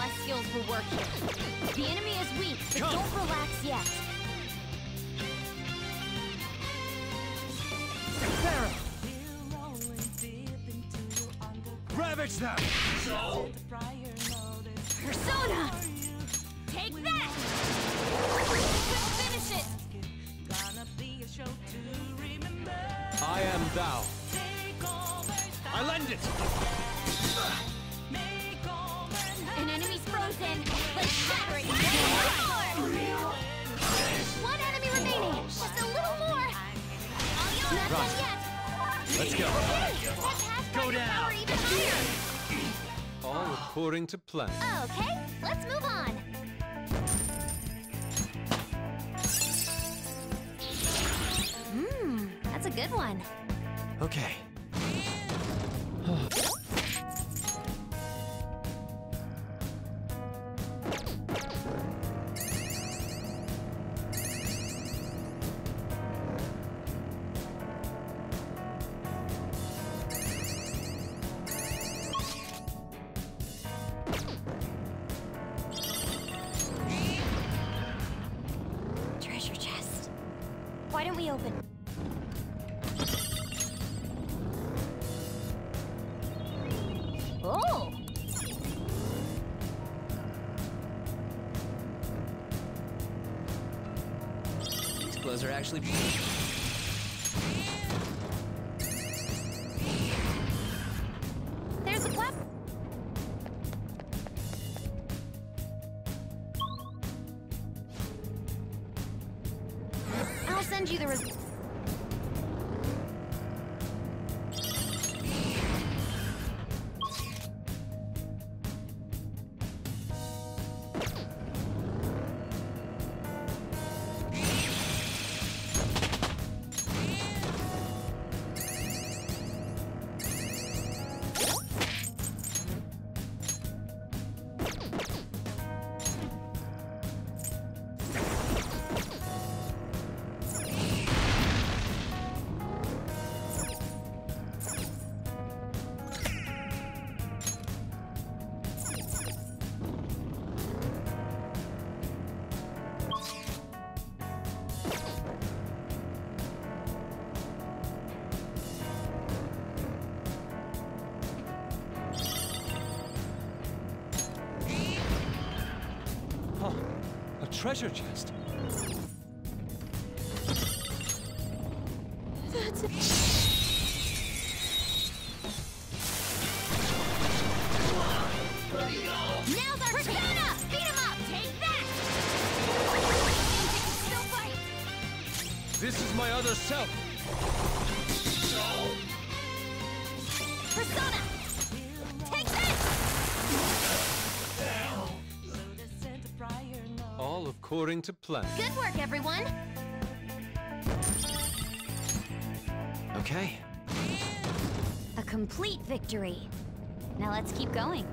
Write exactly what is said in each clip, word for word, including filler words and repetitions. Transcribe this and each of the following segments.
Celestials will work here. The enemy is weak, but Come. don't relax yet. Pharaoh! Ravage them! Persona! Take that! Finish it! I am thou. I lend it! An enemy's frozen! Let's shatter it! One enemy remaining! Just a little more! Not done yet! Let's go. Let's Go down. power even higher! All according to plan. Okay, let's move on. Mmm, that's a good one. Okay. Treasure chest. Why don't we open? Oh! These clothes are actually... There's the clap. I'll send you the res- Oh, a treasure chest. That's it. Now's our Persona! Beat him up! Take that! Still fight! This is my other self. Persona! Take this! All according to plan. Good work, everyone! Okay. A complete victory. Now let's keep going.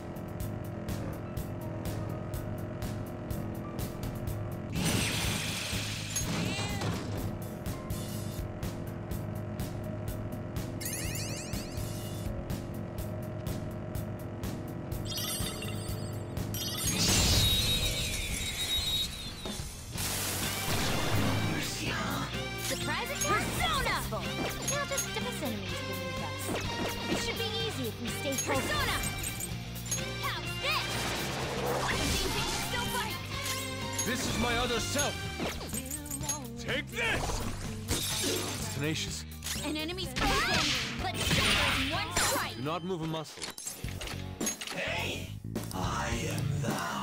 Surprise attack! Persona! Now just defense enemies beneath us. It should be easy if we stay focused. Persona! How's this? Still fight! This is my other self. Take this! It's tenacious. An enemy's frozen! Let's shatter it in one strike! Do not move a muscle. Hey, I am thou.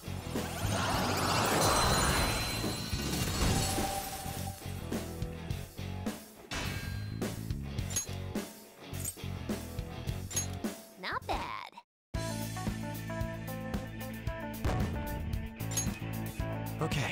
Not bad. Okay.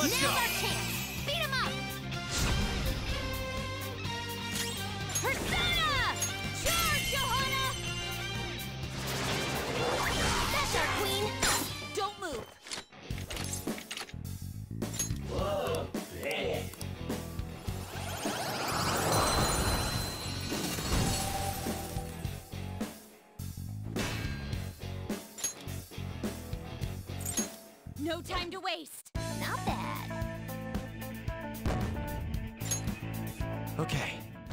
Let's Now's go. our chance! Beat him up! Persona! Charge, Johanna! That's our queen! Don't move! Whoa, big. No time to waste! Not bad. Okay.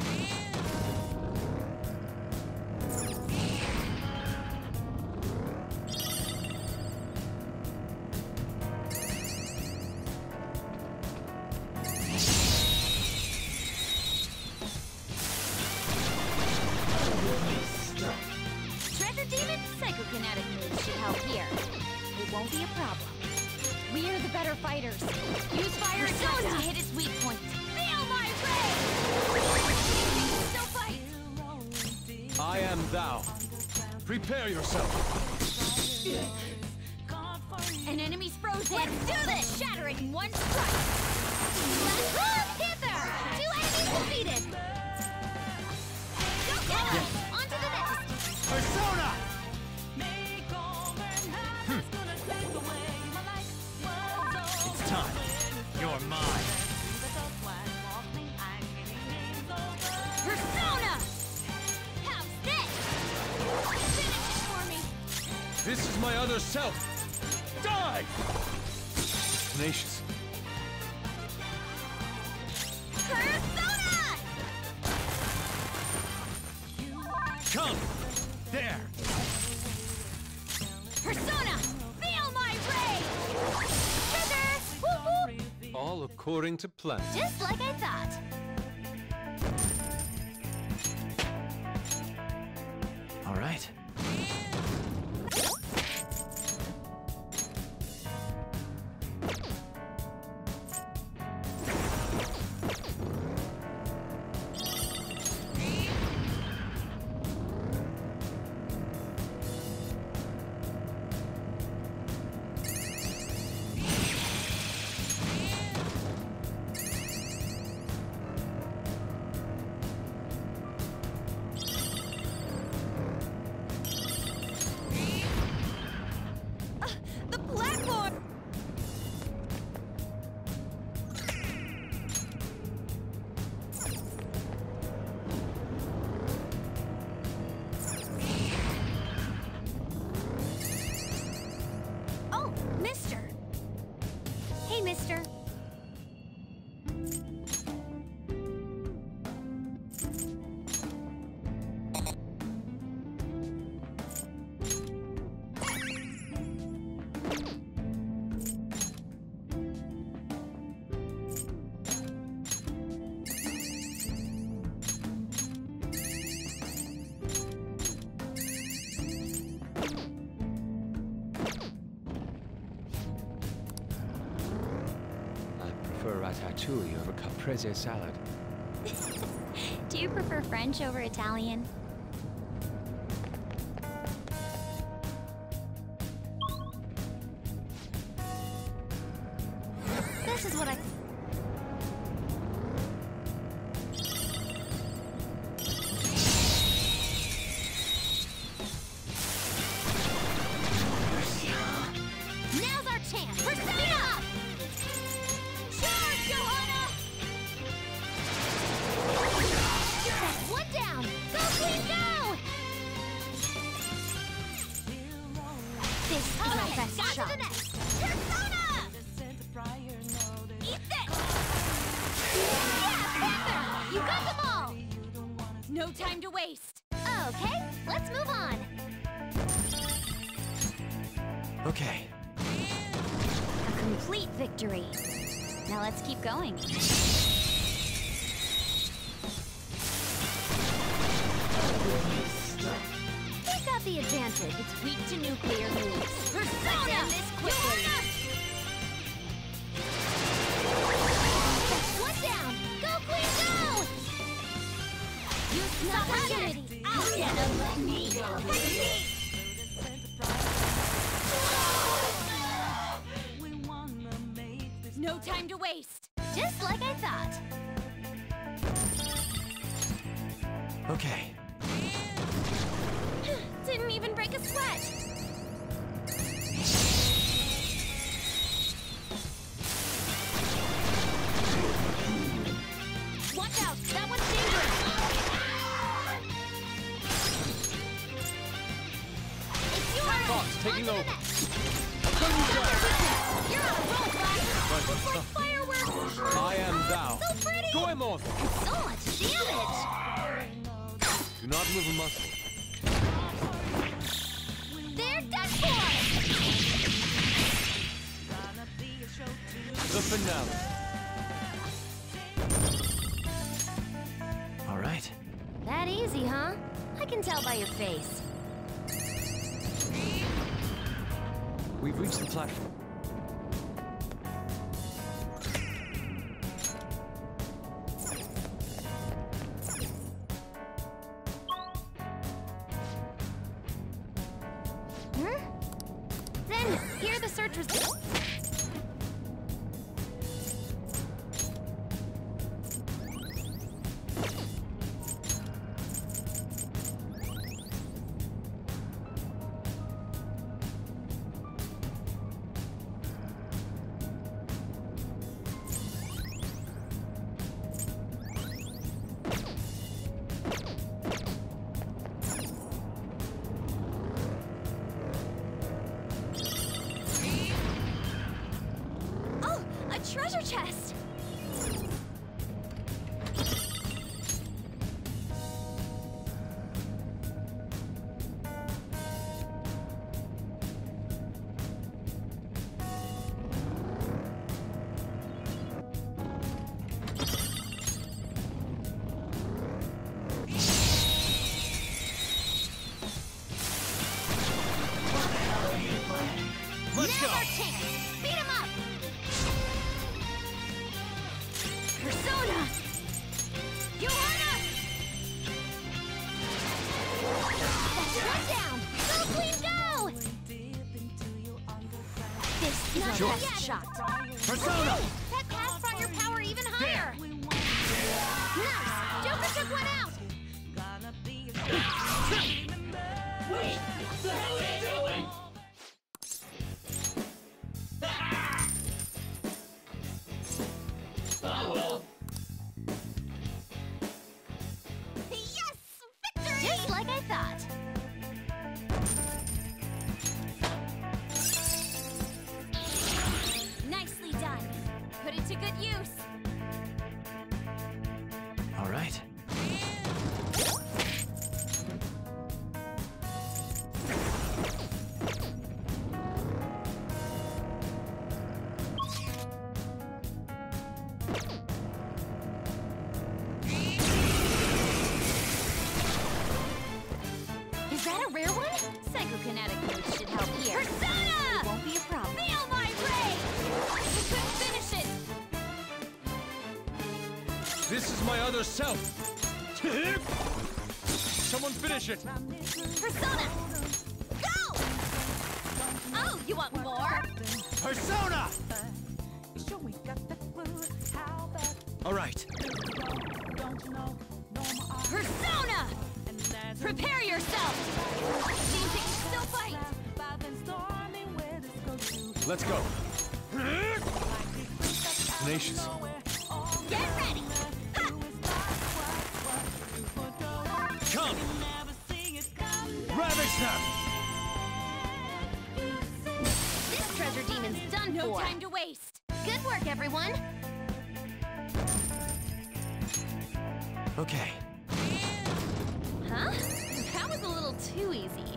Treasure Demon psychokinetic moves should help here. It won't be a problem. We're the better fighters. Use fire attack to hit its weak point. Feel my rage! Still fight! I am thou. Prepare yourself. An enemy's frozen. Let's do this! Shatter it in one strike! Let's run hither! Two enemies defeated! Go get us! On to the next! Persona! It's time. You're mine. Persona! How's this? Finish it for me! This is my other self. Die! Tenacious. Persona! Come! There! Persona! Feel my rage! Trigger! Whoop whoop! All according to plan. Just like I thought. All right. The platform! Oh, mister. Hey, mister. I prefer ratatouille over caprese salad. Do you prefer French over Italian? This is what I... Now's our chance! Persona! Charge, Johanna! That's one down! Go, Queen, go! This is our best shot. On to the next! Persona! Eat this! Yeah, Panther! You got them all! No time to waste. Okay, let's move on. Okay. A complete victory. Now let's keep going. We've got the advantage. It's weak to nuclear moves. Persona! Let's end this quickly. That's one down. Go, Queen, go! Use this opportunity. I'll get him. Let me go. No time time to waste. Just like I thought. Okay. Didn't even break a sweat. Watch out, that one's dangerous. It's yours. Fox taking On to the over. next. Come you down. You're on a roll, Flash. Right, Looks like uh, fireworks. I am Oh, thou. so pretty. Goemon! So much damage. Do not move a muscle. They're done for. The finale. All right. That easy, huh? I can tell by your face. We've reached the platform. Hmm? Then, here are the search results. Treasure chest! Let's go! Now's our chance! Beat him up! Persona! You heard us! That's one down! Go, Queen, go! This is our Sure. best shot. Persona! That pass brought your power even higher! Nice! Joker took one out! Wait! What the hell are you doing? Oh well. Yes! Victory! Just like I thought. Nicely done. Put it to good use. All right. Is that a rare one? Psychokinetic moves should help here. Persona! It won't be a problem. Feel my rage! We couldn't finish it! This is my other self. Someone finish it. Persona! Go! Oh, you want more? Persona! All right. Persona! Prepare yourself! Seems they can still fight! Let's go. Tenacious. Get ready! Ha! Come! Ravage them! This treasure demon's done for! No time to waste! Good work, everyone! Okay. Huh? That was a little too easy.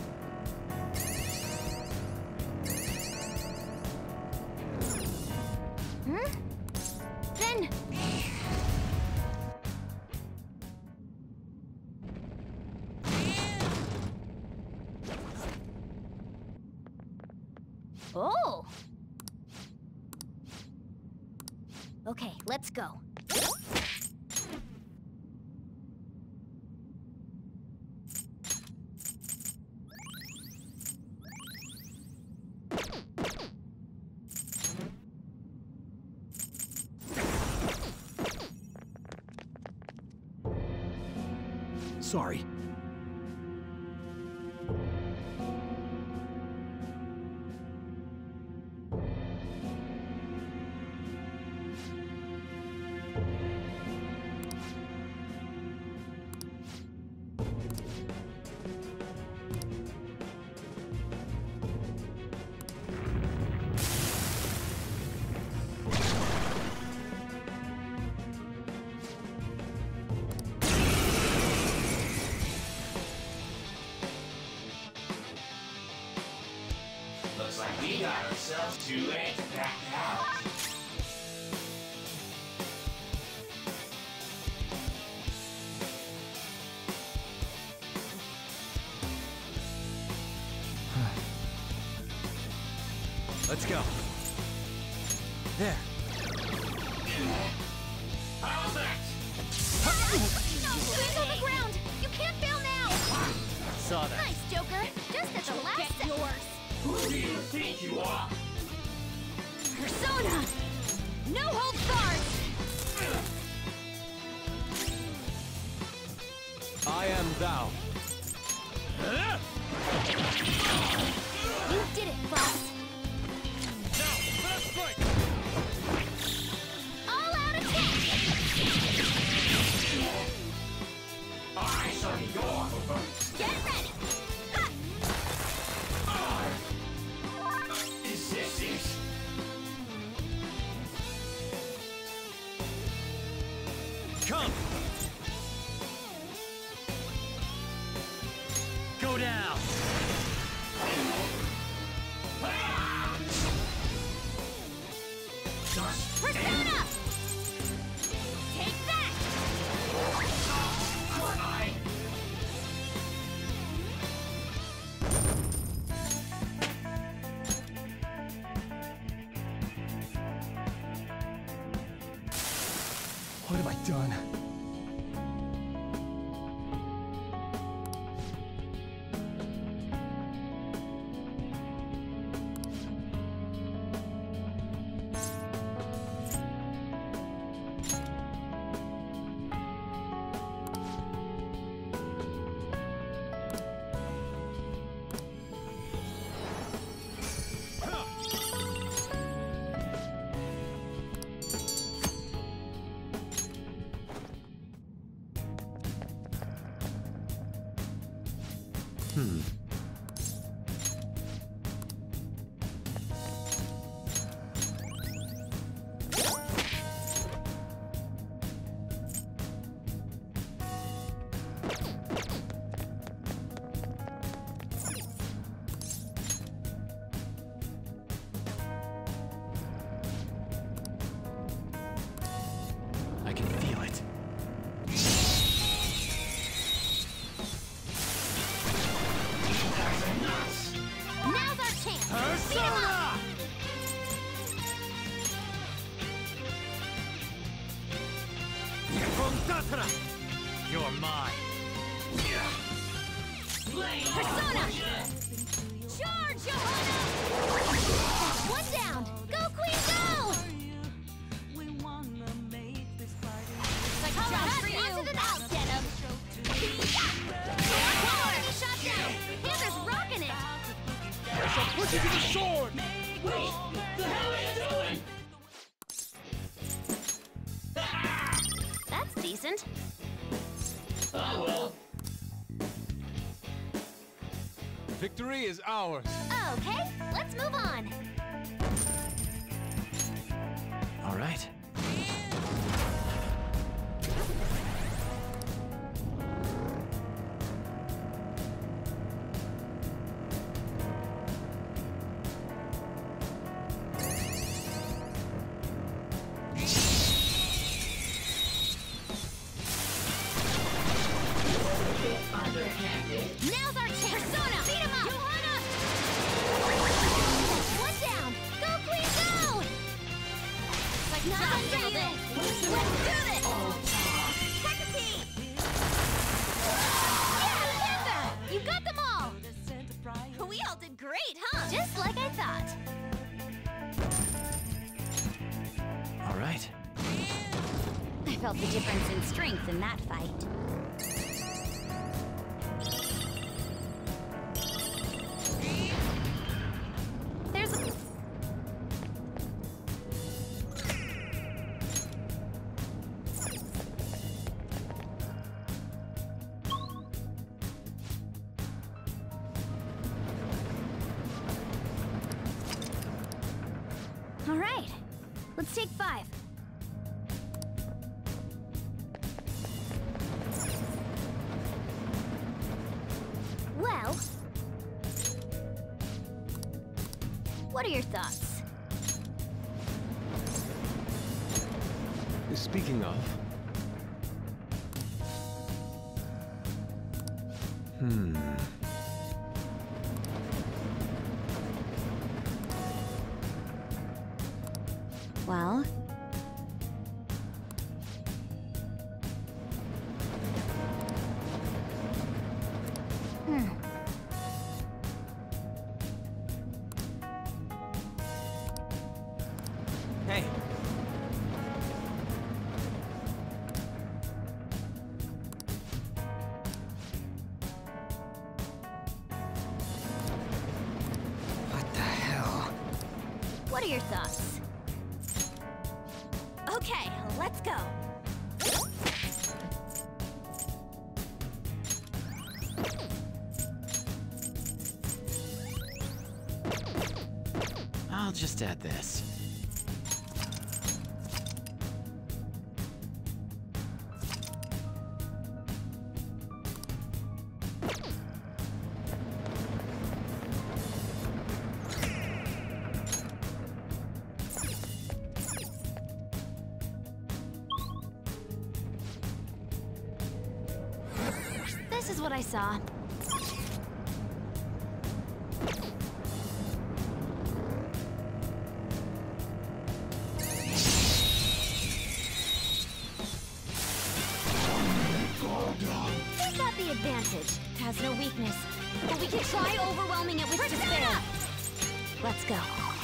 Hmm? Then... Oh! Okay, let's go. Sorry. Looks like we got ourselves too late to back out. Let's go. There. How's that? Hands on the ground! You can't fail now! Saw that. Nice, Joker! Just at the last second. Yours! Who do you think you are? Persona! No holds barred! I am thou. You did it, boss! Now, let us strike! All out attack! I shall be your performance. Get ready! Ha! Is this it? Come! Go down! Persona! Take that! What have I done? Hmm. I can feel it. Now's our chance! Beat 'em up! Persona! From You're mine. Persona! Charge, Johanna! That's one down! Go, Queen, go! Like a job for you! Onto the I'll get him! Shot down! Panther's rocking it! I shall put you to the sword! Wait! The hell are you doing? That's decent. Oh well. Victory is ours. Okay, let's move on. All right. Now's our chance! Persona! Beat him up! Johanna! That's one down! Go, Queen, go! Like not unveiled it! Let's do this! Hecate! Yeah, Panther! You got them all! We all did great, huh? Just like I thought. All right. I felt the difference in strength in that fight. All right, let's take five. Well, what are your thoughts? Speaking of... Hmm... Well... Hmm. Hey! What the hell? What are your thoughts? Okay, let's go. I'll just add this. This is what I saw. We've got the advantage. It has no weakness. But we can try overwhelming it with despair. Let's go.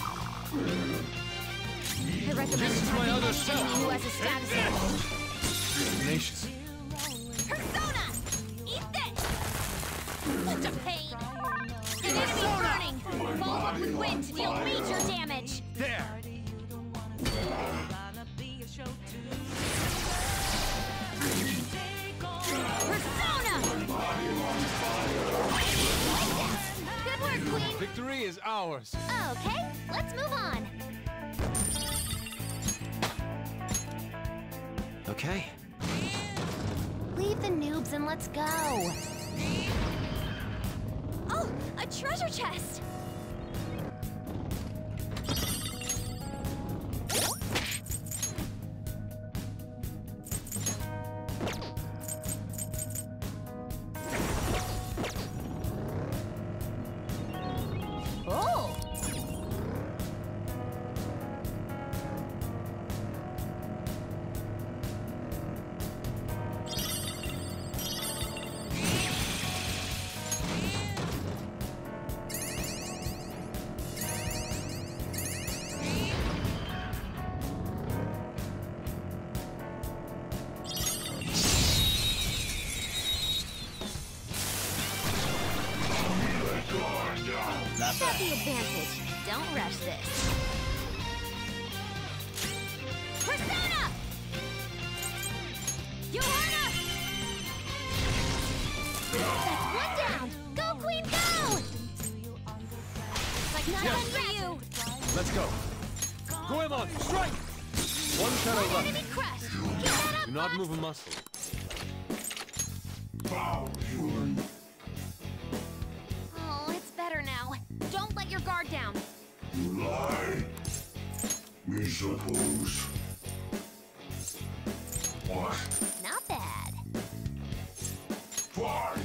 I recommend This is my attacking other any self. enemy who has a status symbol. Tenacious. Persona! Eat this! Such a pain! An enemy burning! Follow up with wind to deal major damage! There! Persona! Good work, Queen! Victory is ours. Okay, let's move on. Okay. Leave the noobs and let's go. Oh, a treasure chest! Oh! Got the advantage. Don't rush this. Persona! Johanna! That's one down! Go, Queen, go! Like not Yes. for you! Let's go. Goemon, strike! One shadow Enemy left. crushed! Keep that up, Do not Fox. move a muscle. Oh, it's better now. Don't let your guard down. You lie? We suppose. What? Not bad. Fine.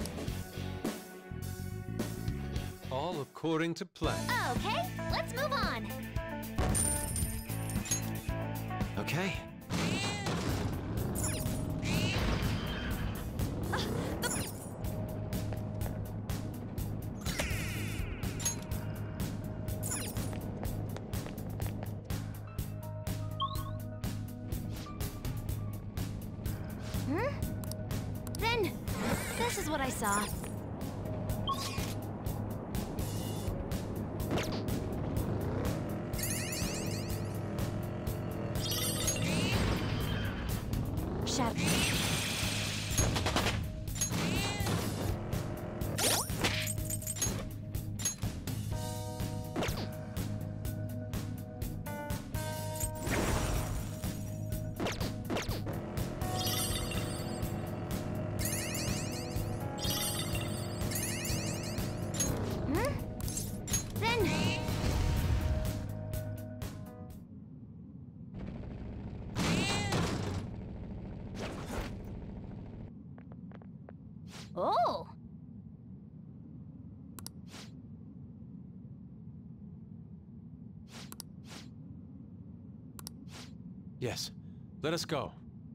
All according to plan. Okay, let's move on. Okay. Hmm? Then, this is what I saw. Shadow. Oh! Yes. Let us go.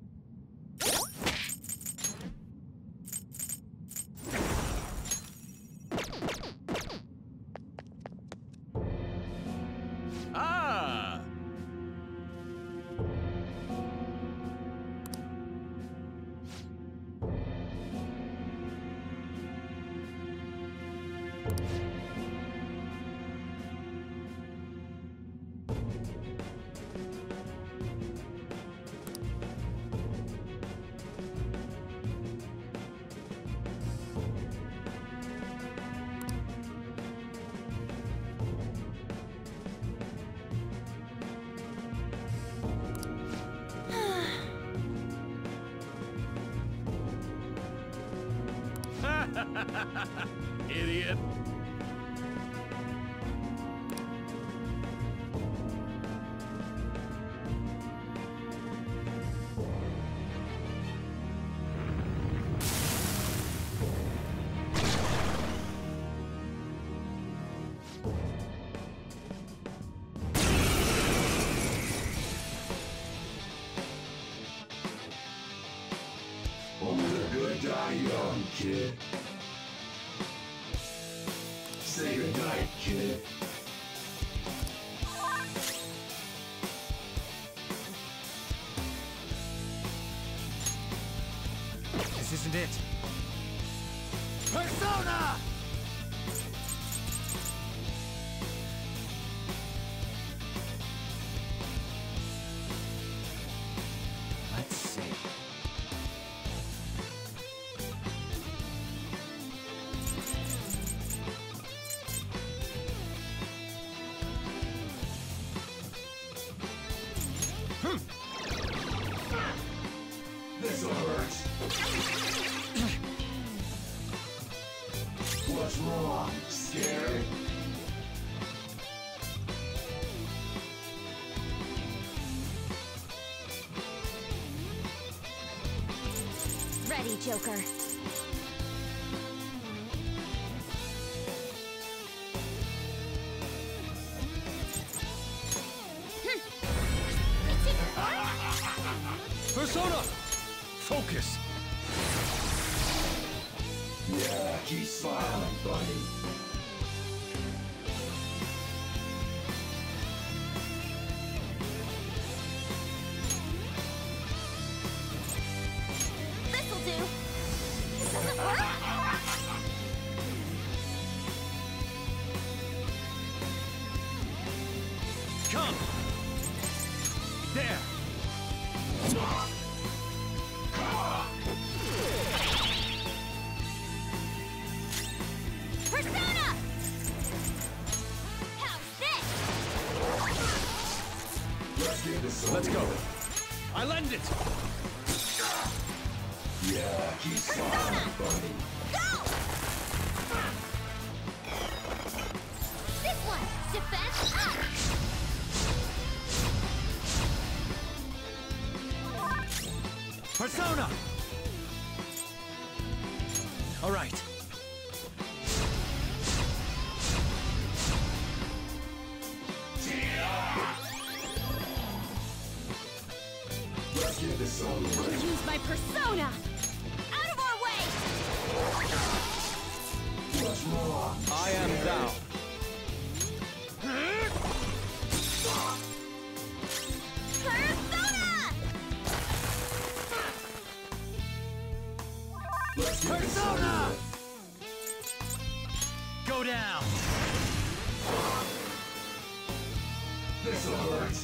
Ah! Idiot. Only the good die young, kid. Say goodnight, kid. This isn't it. Persona! Let's see. This'll hurt. What's wrong? Scared? Ready, Joker. Persona! Focus! Yeah, keep smiling, buddy. This'll do. This doesn't work. Come! There! Persona! How's this? Let's get this over Let's go. with. I lend it! Yeah, keep smiling, buddy. Go! This one! Defense up! Persona! All right. Let's get this over I'll with. use my persona! Out of our way! What's wrong? I am thou. Persona! Let's get this over Persona! with. Go down! This'll hurt.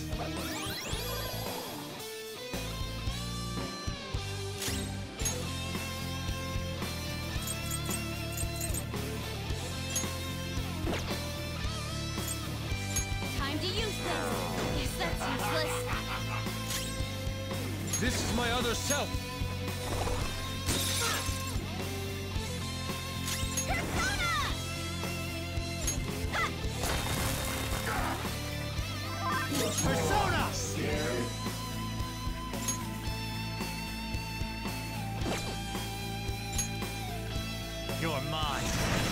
Time to use this! Guess that's useless. This is my other self! Persona! What's Persona! wrong? Scared? You're mine.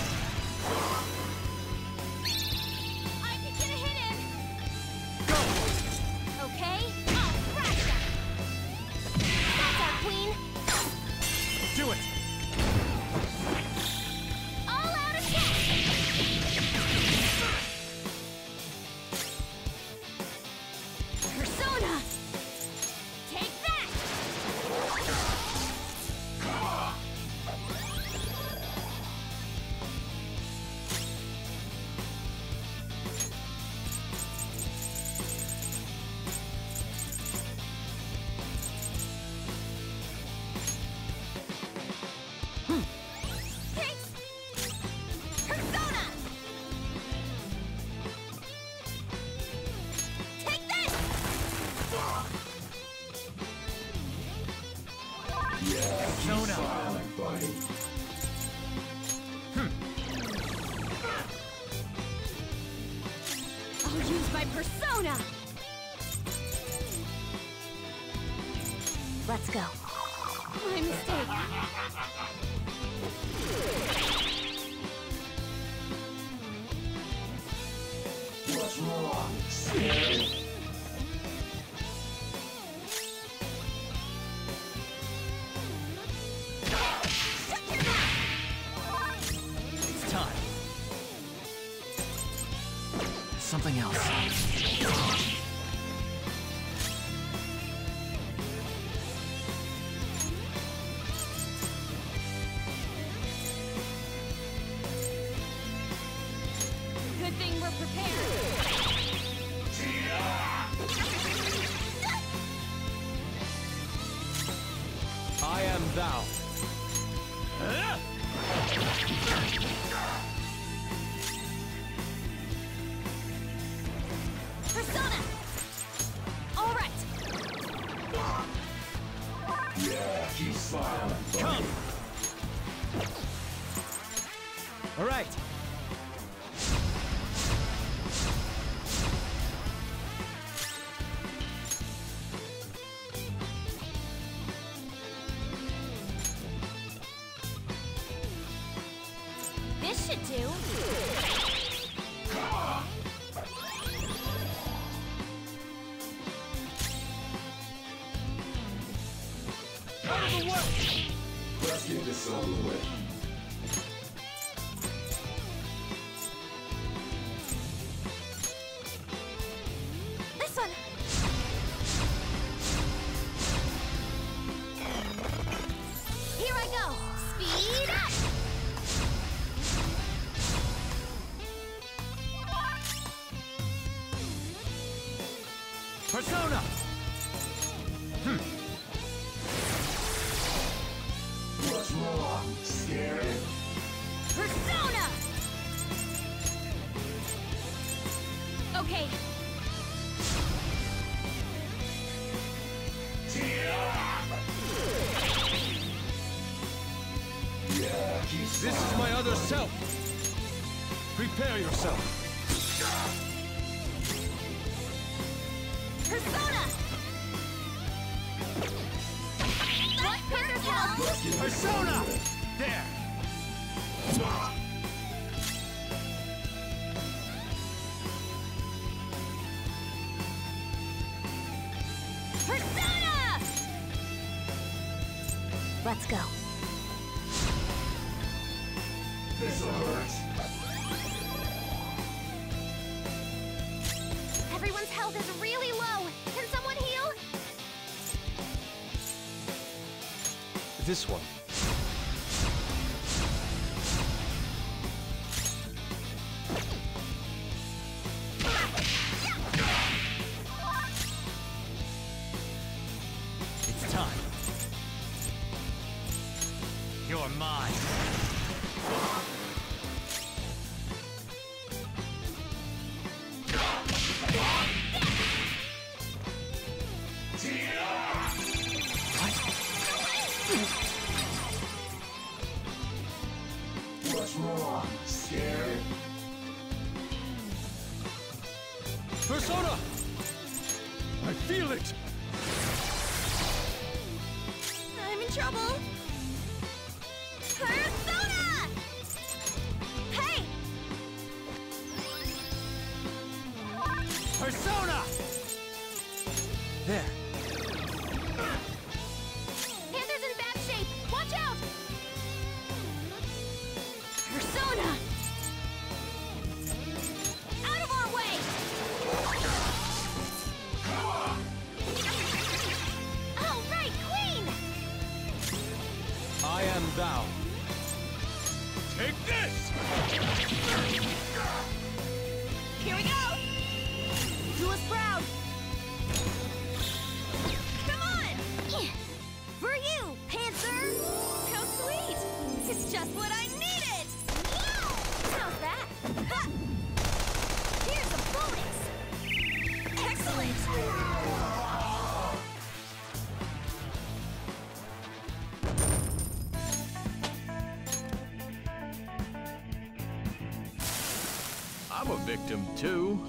I can get a hit in. Go! Okay? I'll crash ya! That's our queen. Do it! All out attack! Persona! Take that! Thanks! Persona! Take this! Persona! I'll use my persona! Let's go. My mistake. What's wrong? Scared? Shut your mouth! It's time. Something else. Good thing we're prepared. I am thou. Persona! All right. Yeah, keep smiling, buddy. Come! All right. This should do. Out of the way! Let's get this over with. This one. Here I go. Speed up. Persona! What's wrong? Scared? Persona! Okay, Yeah, keep This smiling. is my other self. Prepare yourself. Persona! What Panthers hell? Let's get this Persona! over with. There! Persona! Let's go. This'll hurt. Everyone's health is really low. Can someone heal? This one. It's time. You're mine. What's wrong? Scared? Persona! I feel it! I'm in trouble. Persona! am thou. Take this! Here we go! Do us proud! Come on! For you, Panther! How sweet! It's just what I needed! How's that? Ha! Here's a bonus! Excellent! I'm a victim too.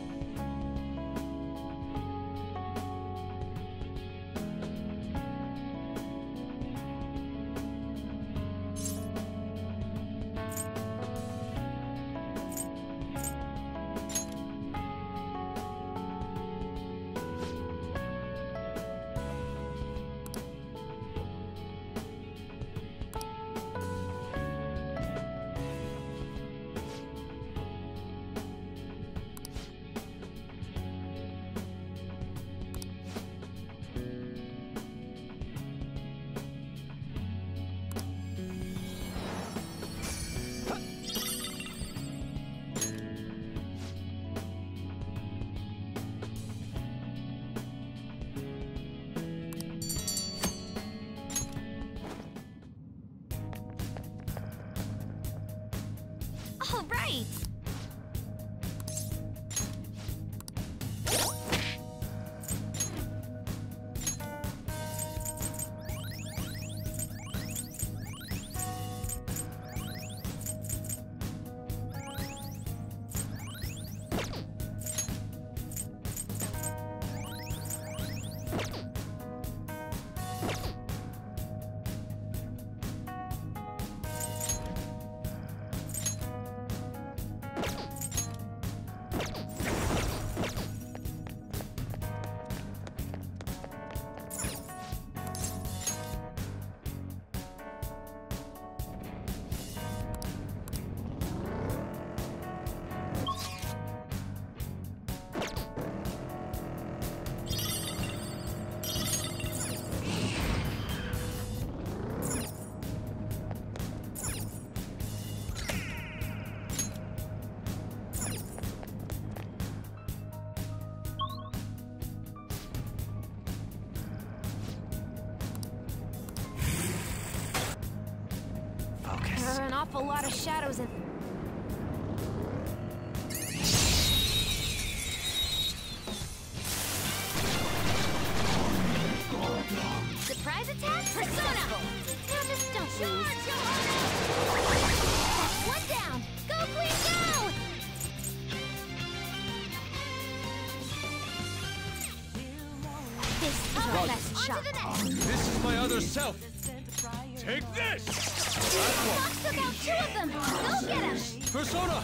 All right! There are an awful lot of shadows in... Surprise attack? Persona! Now just don't lose. That's one down! Go, Queen, go! This is our best shot. This is my other self. Take this! Fox took out two of them! Go get him! Persona!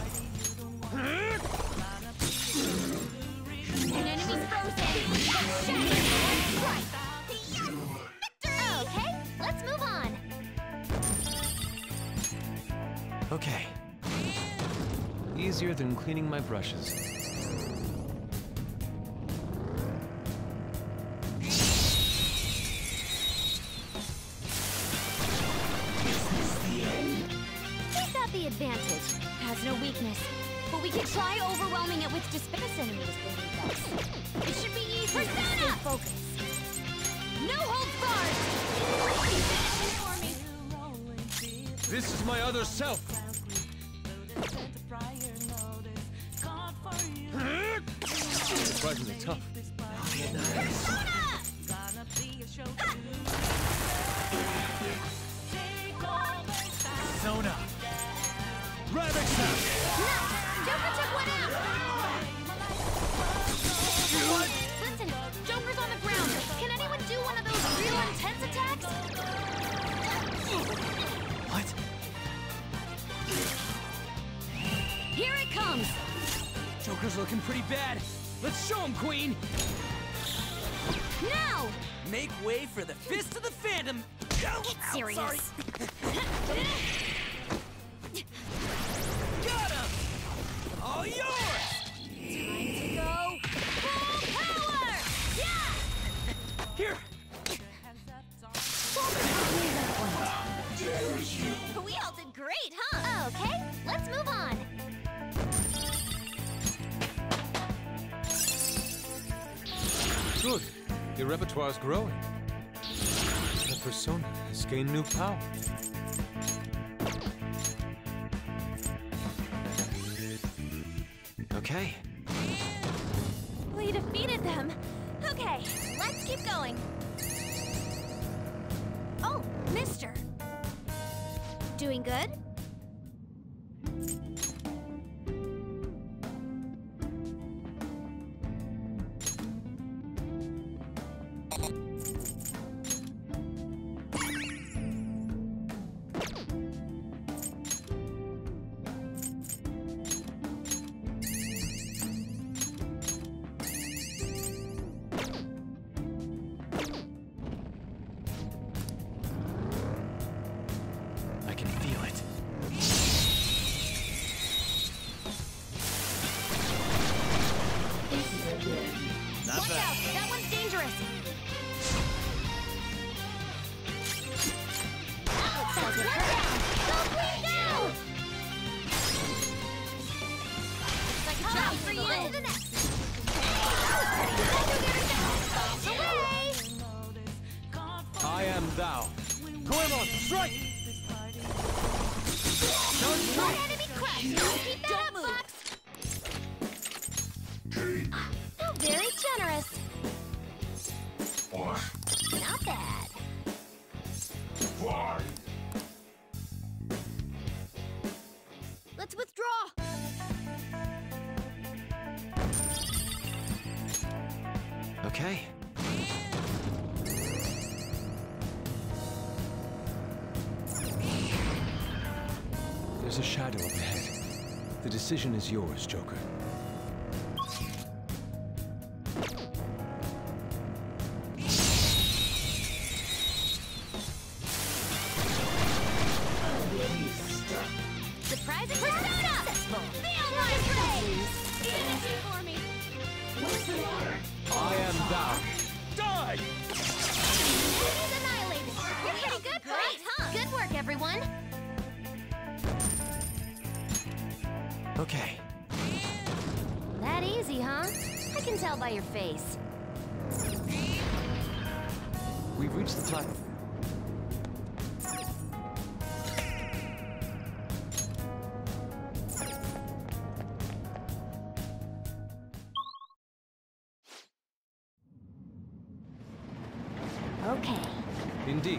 An enemy's frozen! Shattered! Right! Yes! Victory! Okay, let's move on! Okay. Easier than cleaning my brushes. The advantage has no weakness, but we can try overwhelming it with disperse enemies beneath us. It should be easy to stay focused. No holds barred! This is my other self. Surprisingly tough. Persona! Persona! Rabbit Sound! Joker took one out! What? Listen, Joker's on the ground. Can anyone do one of those real intense attacks? What? Here it comes! Joker's looking pretty bad. Let's show him, Queen! Now! Make way for the Fist of the Phantom! Ow, Get ow, serious! sorry. Got him! All yours! Time to go full power! Yeah! Here! Joker, Good. Your repertoire's growing. The persona has gained new power. Okay. We defeated them. Okay, let's keep going. Oh, mister. Doing good? I can feel it. Not Watch bad. out! That one's dangerous! Alex says it. Her down! Go clean down! Looks like a job for you! On to the next! Away! I am thou. Goemon, strike! One enemy crushed! Keep that up, Fox! Oh, very generous. What? Not bad. Why? Let's withdraw! Okay. There's a shadow up ahead. The decision is yours, Joker. Surprising persona! Feel my praise! Easy for me! What's the matter? I am thou. Die! He's annihilated! You're pretty good, Great, huh? Good work, everyone! Okay. That easy, huh? I can tell by your face. We've reached the platform. Okay. Indeed.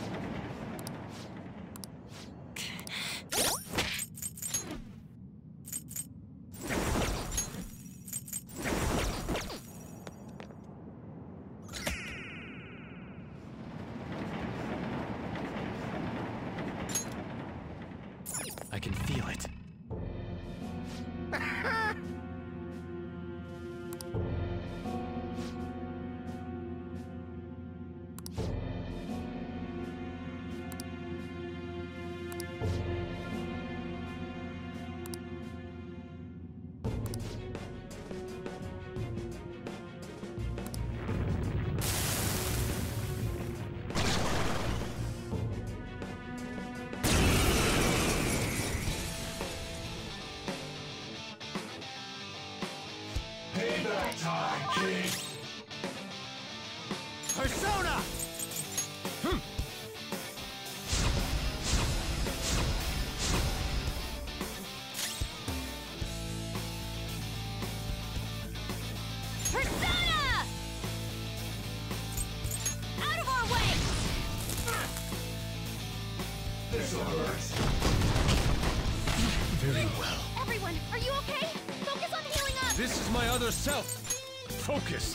I can feel it. Payback time, kid! Persona! Hmm. Persona! Out of our way! This'll hurt. Very well. Everyone, are you okay? Focus on healing up! This is my other self. Focus.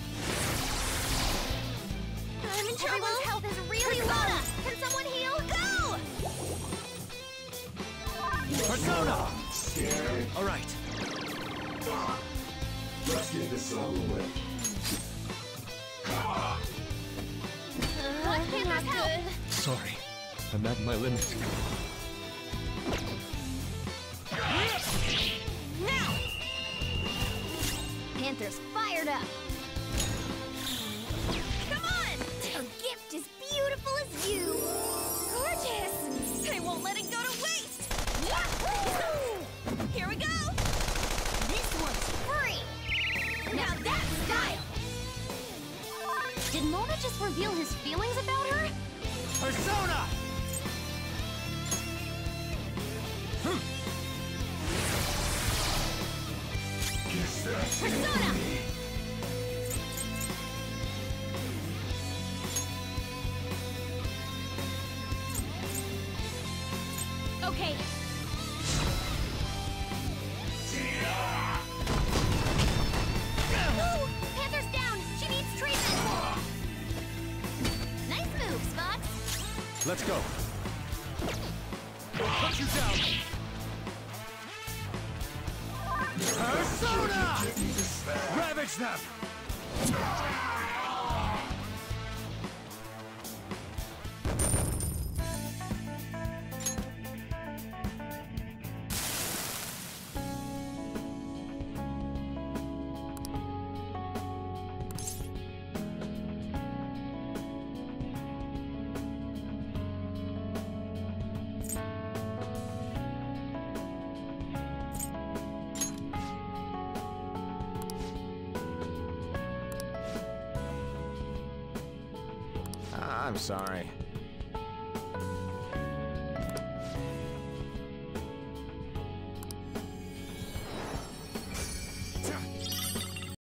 I'm in trouble! Everyone's health is really low! Can someone heal? Go! Persona! Scared? All right. Let's get this over with. What can not good? Sorry. I'm at my limit. Now! Panther's fired up! Come on! A gift as beautiful as you! Gorgeous! I won't let it go to waste! Yahoo! Here we go! This one's free! Now that's style! Persona! Persona! Okay. Ooh, Panther's down! She needs treatment! Nice moves, Fox! Let's go. Punch you down. Persona! Ravage them! I'm sorry.